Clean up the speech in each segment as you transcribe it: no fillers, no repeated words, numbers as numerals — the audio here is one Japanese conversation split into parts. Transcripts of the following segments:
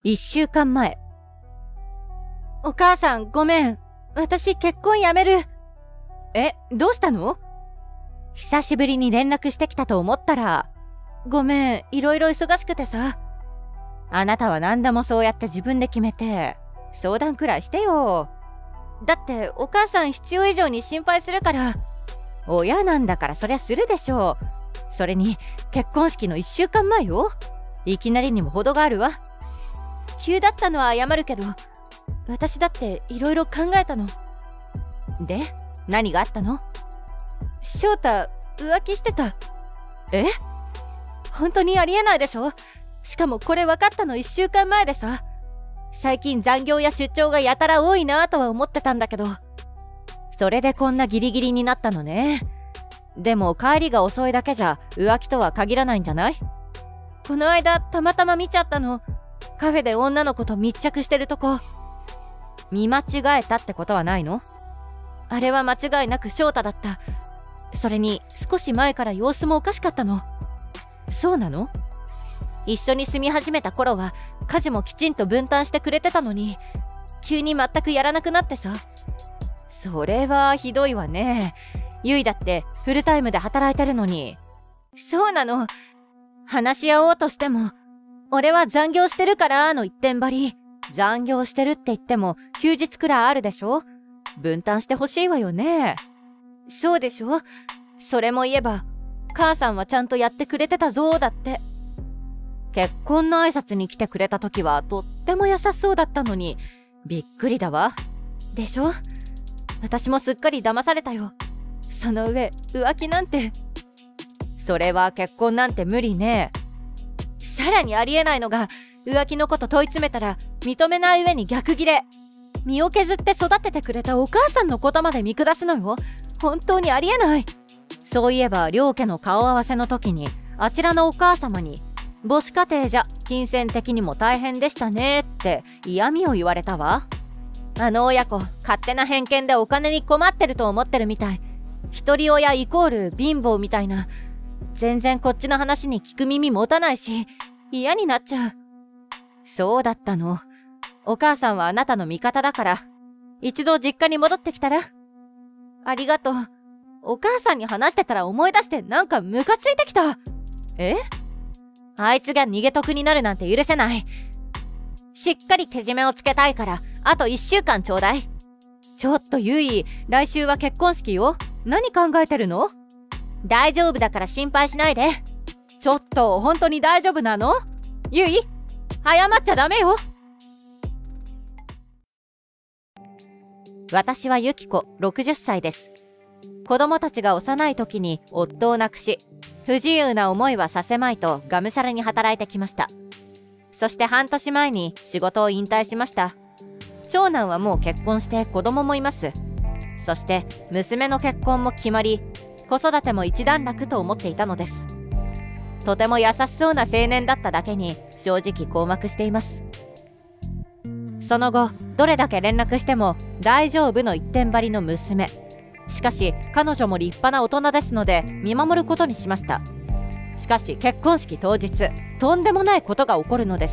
1週間前。お母さん、ごめん。私、結婚やめる。え、どうしたの？久しぶりに連絡してきたと思ったら、ごめん、いろいろ忙しくてさ。あなたは何でもそうやって自分で決めて、相談くらいしてよ。だって、お母さん必要以上に心配するから。親なんだからそりゃするでしょう。それに、結婚式の1週間前よ。いきなりにも程があるわ。急だったのは謝るけど、私だっていろいろ考えたの。で、何があったの？翔太、浮気してた。え？本当にありえないでしょ？しかもこれ分かったの1週間前でさ。最近残業や出張がやたら多いなぁとは思ってたんだけど。それでこんなギリギリになったのね。でも帰りが遅いだけじゃ浮気とは限らないんじゃない？この間たまたま見ちゃったの。カフェで女の子と密着してるとこ。見間違えたってことはないの？あれは間違いなく翔太だった。それに少し前から様子もおかしかったの。そうなの？一緒に住み始めた頃は家事もきちんと分担してくれてたのに、急に全くやらなくなってさ。それはひどいわね。ゆいだってフルタイムで働いてるのに。そうなの。話し合おうとしても、俺は残業してるからの一点張り。残業してるって言っても休日くらいあるでしょ？分担してほしいわよね。そうでしょ？それも言えば、母さんはちゃんとやってくれてたぞだって。結婚の挨拶に来てくれた時はとっても優しそうだったのに、びっくりだわ。でしょ？私もすっかり騙されたよ。その上、浮気なんて。それは結婚なんて無理ね。さらにありえないのが、浮気のこと問い詰めたら認めない上に逆ギレ。身を削って育ててくれたお母さんのことまで見下すのよ。本当にありえない。そういえば両家の顔合わせの時に、あちらのお母様に母子家庭じゃ金銭的にも大変でしたねって嫌味を言われたわ。あの親子、勝手な偏見でお金に困ってると思ってるみたい。一人親イコール貧乏みたいな。全然こっちの話に聞く耳持たないし、嫌になっちゃう。そうだったの。お母さんはあなたの味方だから、一度実家に戻ってきたら。ありがとう。お母さんに話してたら思い出してなんかムカついてきた。え？あいつが逃げ得になるなんて許せない。しっかりけじめをつけたいから、あと1週間ちょうだい。ちょっとゆい、来週は結婚式よ。何考えてるの？大丈夫だから心配しないで。ちょっと、本当に大丈夫なの？ゆい、謝っちゃダメよ。私はゆきこ、60歳です。子供たちが幼い時に夫を亡くし、不自由な思いはさせまいとがむしゃらに働いてきました。そして半年前に仕事を引退しました。長男はもう結婚して子供もいます。そして娘の結婚も決まり、子育ても一段落と思っていたのです。とても優しそうな青年だっただけに正直困惑しています。その後、どれだけ連絡しても大丈夫の一点張りの娘。しかし彼女も立派な大人ですので見守ることにしました。しかし結婚式当日、とんでもないことが起こるのです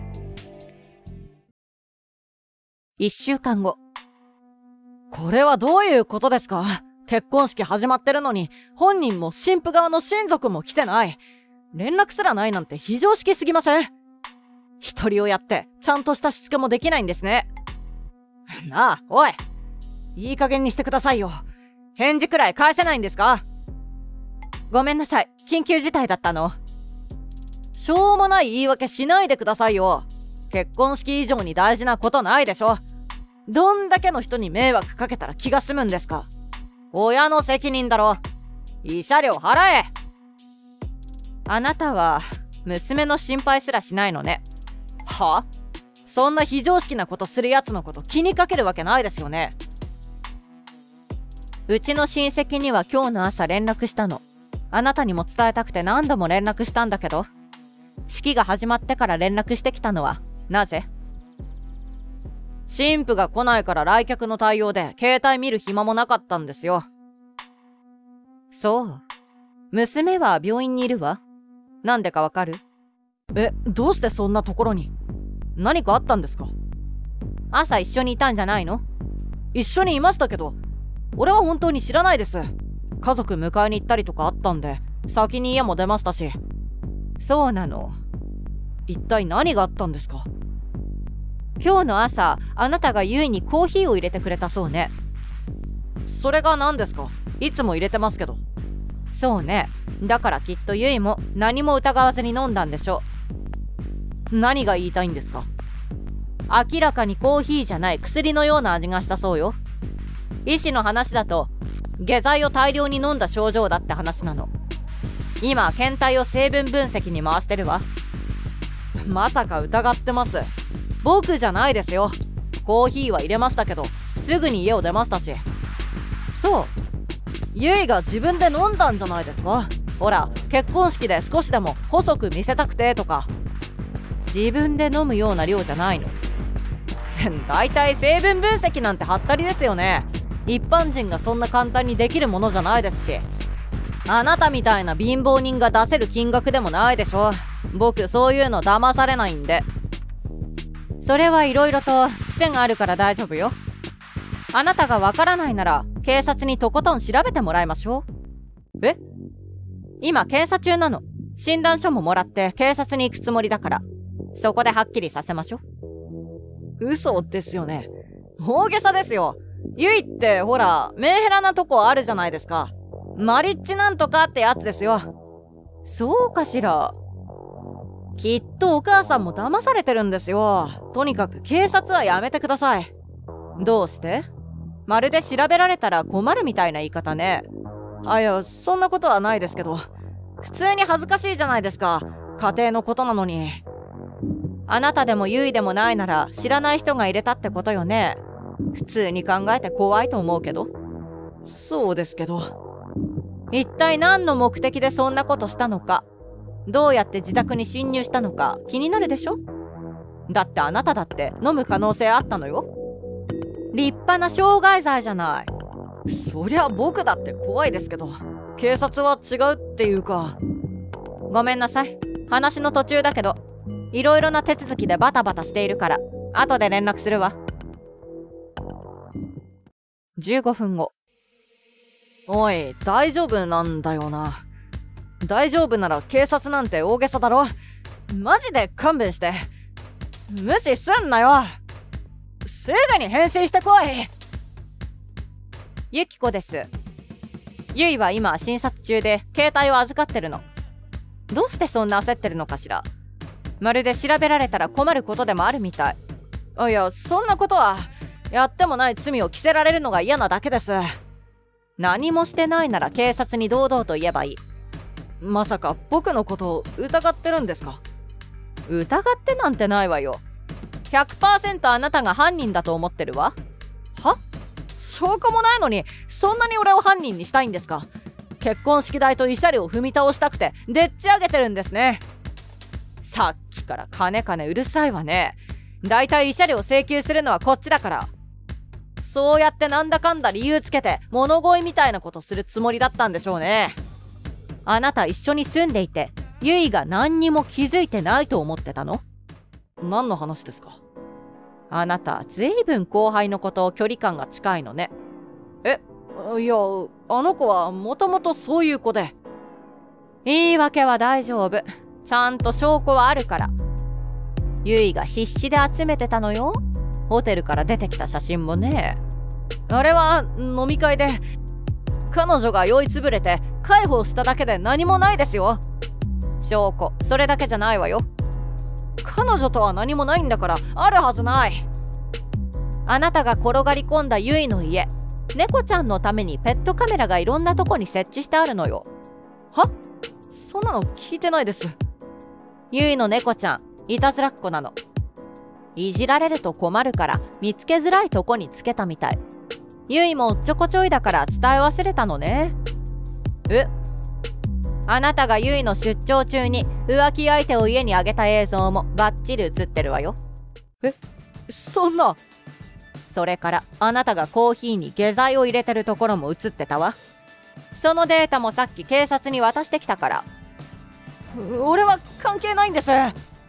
。1週間後。 これはどういうことですか？結婚式始まってるのに、本人も新婦側の親族も来てない。連絡すらないなんて非常識すぎません？一人親ってちゃんとしたしつけもできないんですね。なあ、おい。いい加減にしてくださいよ。返事くらい返せないんですか？ ごめんなさい。緊急事態だったの。 しょうもない言い訳しないでくださいよ。結婚式以上に大事なことないでしょ。どんだけの人に迷惑かけたら気が済むんですか？親の責任だろ。慰謝料払え。 あなたは娘の心配すらしないのね。 は？そんな非常識なことするやつのこと気にかけるわけないですよね。 うちの親戚には今日の朝連絡したの。あなたにも伝えたくて何度も連絡したんだけど、式が始まってから連絡してきたのはなぜ？ 新婦が来ないから来客の対応で携帯見る暇もなかったんですよ。 そう。娘は病院にいるわ。なんでかわかる？ どうしてそんなところに？ 何かあったんですか？ 朝一緒にいたんじゃないの？ 一緒にいましたけど、俺は本当に知らないです。家族迎えに行ったりとかあったんで、先に家も出ましたし。 そうなの。 一体何があったんですか？ 今日の朝、あなたがゆいにコーヒーを入れてくれたそうね。 それが何ですか？いつも入れてますけど。 そうね。だからきっとゆいも何も疑わずに飲んだんでしょ。 何が言いたいんですか？ 明らかにコーヒーじゃない薬のような味がしたそうよ。医師の話だと下剤を大量に飲んだ症状だって話なの。今検体を成分分析に回してるわ。 まさか疑ってます？僕じゃないですよ。コーヒーは入れましたけど、すぐに家を出ましたし。 そう、 ゆいが自分で飲んだんじゃないですか。ほら、結婚式で少しでも細く見せたくてとか。 自分で飲むような量じゃないの。 だいたい成分分析なんてハッタリですよね。一般人がそんな簡単にできるものじゃないですし。あなたみたいな貧乏人が出せる金額でもないでしょ。僕そういうの騙されないんで。 それはいろいろとつてがあるから大丈夫よ。あなたがわからないなら警察にとことん調べてもらいましょう。 え？ 今検査中なの。診断書ももらって警察に行くつもりだから、そこではっきりさせましょう。嘘ですよね。大げさですよ。ゆいってほらメンヘラなとこあるじゃないですか。マリッジなんとかってやつですよ。 そうかしら。 きっとお母さんも騙されてるんですよ。とにかく警察はやめてください。 どうして？まるで調べられたら困るみたいな言い方ね。 いや、そんなことはないですけど、普通に恥ずかしいじゃないですか。家庭のことなのに。 あなたでもゆいでもないなら知らない人が入れたってことよね。普通に考えて怖いと思うけど。 そうですけど。 一体何の目的でそんなことしたのか、どうやって自宅に侵入したのか気になるでしょ。だってあなただって飲む可能性あったのよ。立派な傷害罪じゃない。 そりゃ僕だって怖いですけど、警察は違うっていうか。 ごめんなさい、話の途中だけどいろいろな手続きでバタバタしているから後で連絡するわ。15分後。 おい、大丈夫なんだよな。大丈夫なら警察なんて大げさだろ。マジで勘弁して。無視すんなよ。すぐに返信してこい。 ユキコです。ユイは今診察中で携帯を預かってるの。どうしてそんな焦ってるのかしら。まるで調べられたら困ることでもあるみたい。 いや、そんなことは。やってもない罪を着せられるのが嫌なだけです。 何もしてないなら警察に堂々と言えばいい。 まさか僕のことを疑ってるんですか？ 疑ってなんてないわよ。100% あなたが犯人だと思ってるわ。 は？証拠もないのにそんなに俺を犯人にしたいんですか？結婚式代と慰謝料を踏み倒したくてでっち上げてるんですね。 さっきから金うるさいわね。だいたい慰謝料請求するのはこっちだから。 そうやってなんだかんだ理由つけて物乞いみたいなことするつもりだったんでしょうね。 あなた一緒に住んでいてユイが何にも気づいてないと思ってたの？ 何の話ですか？ あなたずいぶん後輩のことを距離感が近いのね。 いや、あの子はもともとそういう子で。 言い訳は大丈夫。ちゃんと証拠はあるから。ユイが必死で集めてたのよ。ホテルから出てきた写真もね。 あれは飲み会で彼女が酔いつぶれて介抱しただけで何もないですよ。 証拠それだけじゃないわよ。 彼女とは何もないんだからあるはずない。 あなたが転がり込んだユイの家、猫ちゃんのためにペットカメラがいろんなとこに設置してあるのよ。 は？そんなの聞いてないです。 ユイの猫ちゃんいたずらっ子なの。いじられると困るから見つけづらいとこにつけたみたい。ユイもおっちょこちょいだから伝え忘れたのね。あなたがユイの出張中に浮気相手を家にあげた映像もバッチリ映ってるわよ。 そんな。 それからあなたがコーヒーに下剤を入れてるところも映ってたわ。そのデータもさっき警察に渡してきたから。 俺は関係ないんです。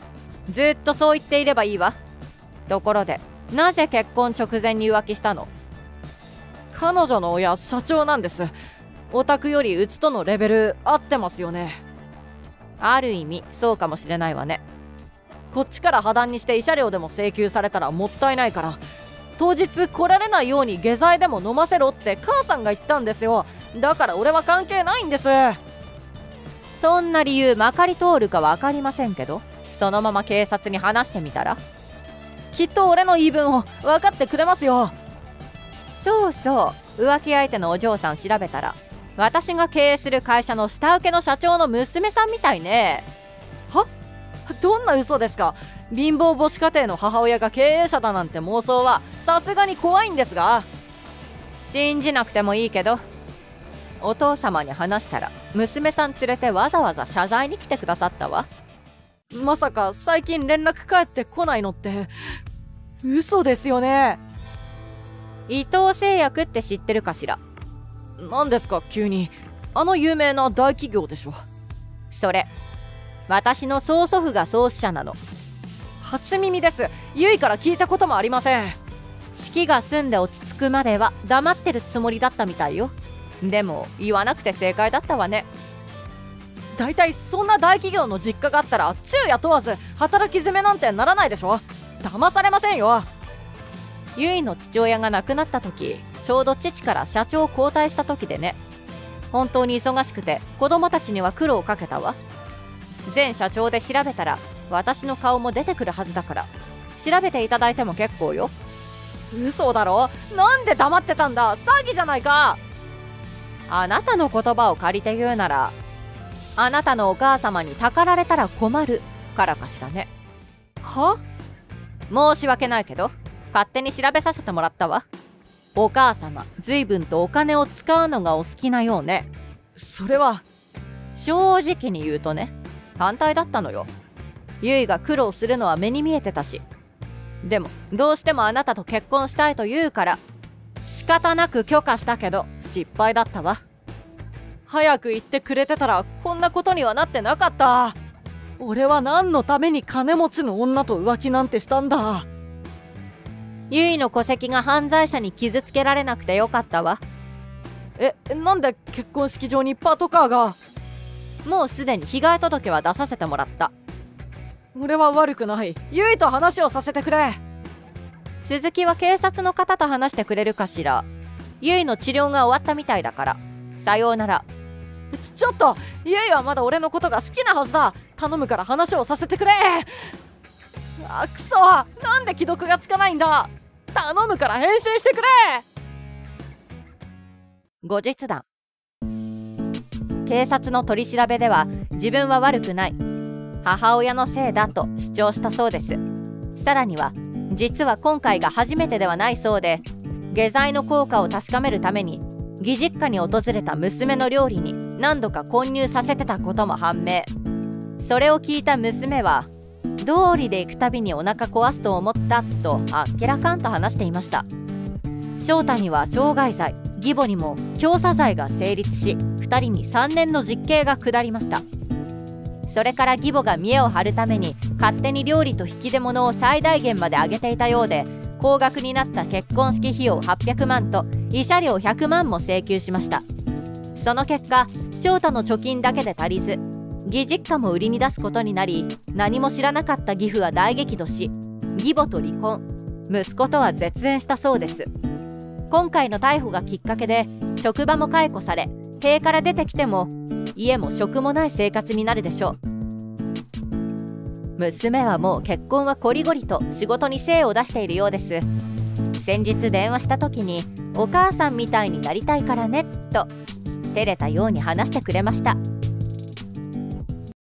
ずっとそう言っていればいいわ。ところで、なぜ結婚直前に浮気したの？ 彼女の親社長なんです。オタクよりうちとのレベル合ってますよね。 ある意味そうかもしれないわね。 こっちから破談にして慰謝料でも請求されたらもったいないから、当日来られないように下剤でも飲ませろって母さんが言ったんですよ。だから俺は関係ないんです。 そんな理由まかり通るか分かりませんけど、そのまま警察に話してみたら？ きっと俺の言い分を分かってくれますよ。 そうそう、浮気相手のお嬢さん調べたら、私が経営する会社の下請けの社長の娘さんみたいね。 は？どんな嘘ですか？貧乏母子家庭の母親が経営者だなんて妄想はさすがに怖いんですが。 信じなくてもいいけど、お父様に話したら娘さん連れてわざわざ謝罪に来てくださったわ。 まさか最近連絡返ってこないのって嘘ですよね。 伊藤製薬って知ってるかしら？ 何ですか急に。あの有名な大企業でしょ。 それ私の曽祖父が創始者なの。 初耳です。ゆいから聞いたこともありません。 式が済んで落ち着くまでは黙ってるつもりだったみたいよ。でも言わなくて正解だったわね。 だいたいそんな大企業の実家があったら昼夜問わず働き詰めなんてならないでしょ。騙されませんよ。 ゆいの父親が亡くなった時、ちょうど父から社長を交代した時でね。本当に忙しくて子供たちには苦労をかけたわ。前社長で調べたら私の顔も出てくるはずだから、調べていただいても結構よ。 嘘だろ？なんで黙ってたんだ？詐欺じゃないか。 あなたの言葉を借りて言うなら、あなたのお母様にたかられたら困るからかしらね。 は？ 申し訳ないけど勝手に調べさせてもらったわ。お母様随分とお金を使うのがお好きなようね。 それは正直に言うとね、反対だったのよ。ゆいが苦労するのは目に見えてたし。でもどうしてもあなたと結婚したいと言うから仕方なく許可したけど失敗だったわ。 早く言ってくれてたらこんなことにはなってなかった。俺は何のために金持ちの女と浮気なんてしたんだ。 ゆいの戸籍が犯罪者に傷つけられなくてよかったわ。 なんで結婚式場にパトカーが？ もうすでに被害届は出させてもらった。 俺は悪くない。ゆいと話をさせてくれ。 続きは警察の方と話してくれるかしら。ゆいの治療が終わったみたいだから。さようなら。 ちょっと、ゆいはまだ俺のことが好きなはずだ。頼むから話をさせてくれ。あ、くそ、なんで既読がつかないんだ。頼むから返信してくれ。 後日談。警察の取り調べでは自分は悪くない、母親のせいだと主張したそうです。さらには実は今回が初めてではないそうで、下剤の効果を確かめるために義実家に訪れた娘の料理に何度か混入させてたことも判明。それを聞いた娘は道理で行くたびにお腹壊すと思ったとあっけらかんと話していました。翔太には傷害罪、義母にも教唆罪が成立し、2人に3年の実刑が下りました。それから義母が見栄を張るために勝手に料理と引き出物を最大限まで上げていたようで、高額になった結婚式費用800万と慰謝料100万も請求しました。その結果、翔太の貯金だけで足りず、義実家も売りに出すことになり、何も知らなかった義父は大激怒し、義母と離婚、息子とは絶縁したそうです。今回の逮捕がきっかけで職場も解雇され、塀から出てきても家も職もない生活になるでしょう。娘はもう結婚はこりごりと仕事に精を出しているようです。先日電話した時にお母さんみたいになりたいからねと照れたように話してくれました。